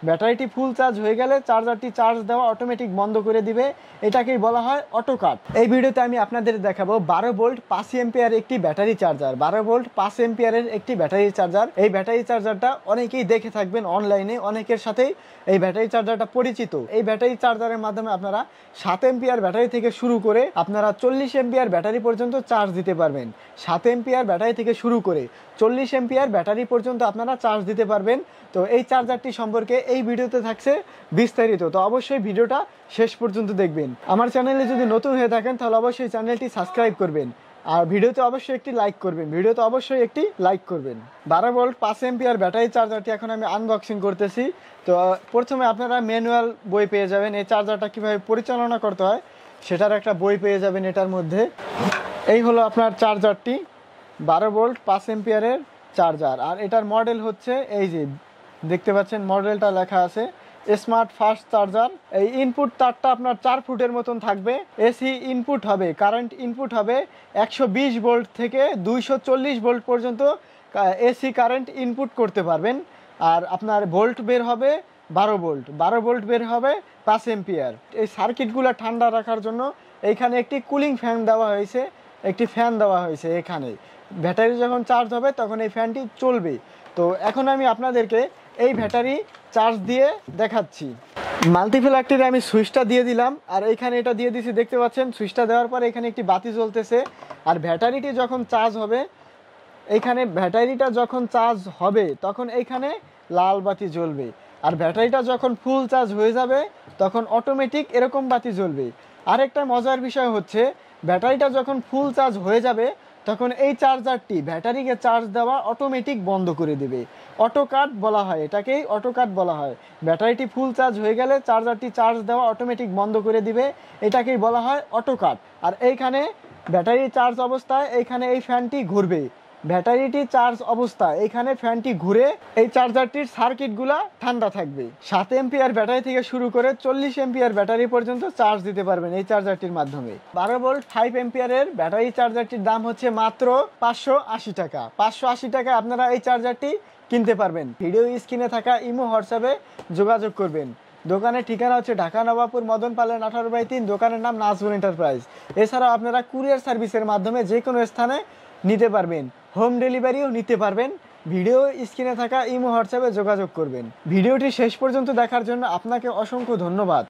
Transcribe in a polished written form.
ব্যাটারিটি full charge হয়ে গেলে চার্জারটি charge দেওয়া অটোমেটিক বন্ধ করে দিবে, এটাকেই বলা হয় অটো কাট। এই ভিডিওতে আমি আপনাদের দেখাবো 12 ভোল্ট 5 এম্পিয়ার একটি ব্যাটারি চার্জার। 12 ভোল্ট 5 এম্পিয়ারের একটি ব্যাটারি চার্জার। এই ব্যাটারি চার্জারটা অনেকেই দেখে থাকবেন অনলাইনে, অনেকের সাথেই এই ব্যাটারি চার্জারটা পরিচিত। এই ব্যাটারি চার্জারের মাধ্যমে আপনারা 7 এম্পিয়ার ব্যাটারি থেকে শুরু করে আপনারা 40 এম্পিয়ার ব্যাটারি পর্যন্ত চার্জ দিতে পারবেন। 7 এম্পিয়ার ব্যাটারি থেকে শুরু করে 40 এম্পিয়ার ব্যাটারি পর্যন্ত আপনারা চার্জ দিতে পারবেন। তো এই চার্জারটি সম্পর্কে এই ভিডিওতে থাকছে বিস্তারিত, তো অবশ্যই ভিডিওটা শেষ পর্যন্ত দেখবেন। আমার চ্যানেলে যদি নতুন হয়ে থাকেন তাহলে অবশ্যই চ্যানেলটি সাবস্ক্রাইব করবেন আর ভিডিওতে অবশ্যই একটি লাইক করবেন। 12 ভোল্ট 5 এম্পিয়ার ব্যাটারি চার্জারটি এখন আমি আনবক্সিং করতেছি। তো প্রথমে আপনারা ম্যানুয়াল বই পেয়ে যাবেন, এই চার্জারটা কীভাবে পরিচালনা করতে হয় সেটার একটা বই পেয়ে যাবেন এটার মধ্যে। এই হলো আপনার চার্জারটি, 12 ভোল্ট 5 এম্পিয়ারের চার্জার। আর এটার মডেল হচ্ছে, এই যে দেখতে পাচ্ছেন মডেলটা লেখা আছে স্মার্ট ফাস্ট চার্জার। এই ইনপুট তারটা আপনার 4 ফুটের মতন থাকবে। এসি ইনপুট হবে, কারেন্ট ইনপুট হবে 120 ভোল্ট থেকে 240 ভোল্ট পর্যন্ত এসি কারেন্ট ইনপুট করতে পারবেন। আর আপনার ভোল্ট বের হবে 12 ভোল্ট বের হবে 5 এম্পিয়ার। এই সার্কিটগুলো ঠান্ডা রাখার জন্য এইখানে একটি কুলিং ফ্যান দেওয়া হয়েছে, একটি ফ্যান দেওয়া হয়েছে এখানে। ব্যাটারি যখন চার্জ হবে তখন এই ফ্যানটি চলবে। তো এখন আমি আপনাদেরকে এই ব্যাটারি চার্জ দিয়ে দেখাচ্ছি। মাল্টিপ্লাগটির আমি সুইচটা দিয়ে দিলাম আর এইখানে এটা দিয়ে দিছি, দেখতে পাচ্ছেন। সুইচটা দেওয়ার পরে এখানে একটি বাতি জ্বলতেছে। আর ব্যাটারিটি যখন চার্জ হবে, এইখানে ব্যাটারিটা যখন চার্জ হবে তখন এইখানে লাল বাতি জ্বলবে। আর ব্যাটারিটা যখন ফুল চার্জ হয়ে যাবে তখন অটোমেটিক এরকম বাতি জ্বলবে। আরেকটা মজার বিষয় হচ্ছে, ব্যাটারিটা যখন ফুল চার্জ হয়ে যাবে তখন এই চার্জারটি ব্যাটারিকে চার্জ দেওয়া অটোমেটিক বন্ধ করে দেবে। অটো কাট বলা হয়, এটাকেই অটো কাট বলা হয়। ব্যাটারিটি ফুল চার্জ হয়ে গেলে চার্জারটি চার্জ দেওয়া অটোমেটিক বন্ধ করে দিবে, এটাকেই বলা হয় অটো কাট। আর এইখানে ব্যাটারি চার্জ অবস্থায় এইখানে এই ফ্যানটি ঘুরবে। ব্যাটারিটি চার্জ অবস্থায় এইখানে ফ্যানটি ঘুরে এই চার্জারটির সার্কিটগুলা ঠান্ডা থাকবে। 7 এম্পিয়ার ব্যাটারি থেকে শুরু করে 40 এম্পিয়ার ব্যাটারি পর্যন্ত চার্জ দিতে পারবেন এই চার্জারটির মাধ্যমে। 12 ভোল্ট 5 এম্পিয়ারের ব্যাটারি চার্জারটির দাম হচ্ছে মাত্র 580 টাকা। 580 টাকা আপনারা এই চার্জারটি কিনতে পারবেন। ভিডিও স্ক্রিনে থাকা ইমো হোয়াটসঅ্যাপে যোগাযোগ করবেন। দোকানের ঠিকানা হচ্ছে ঢাকা নবাবপুর মদন পালেন 18/3, দোকানের নাম নাজবুল এন্টারপ্রাইজ। এছাড়াও আপনারা কুরিয়ার সার্ভিসের মাধ্যমে যে কোনো স্থানে নিতে পারবেন, হোম ডেলিভারিও নিতে পারবেন। ভিডিও স্ক্রিনে থাকা ইমো হোয়াটসঅ্যাপে যোগাযোগ করবেন। ভিডিওটি শেষ পর্যন্ত দেখার জন্য আপনাকে অসংখ্য ধন্যবাদ।